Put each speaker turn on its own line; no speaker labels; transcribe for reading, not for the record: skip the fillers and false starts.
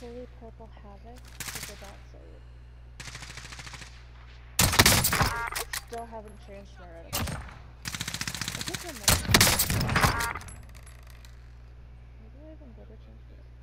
fully purple havoc is about saved. I still haven't changed my reticle. I think I'm ready. Where do I even go to change it?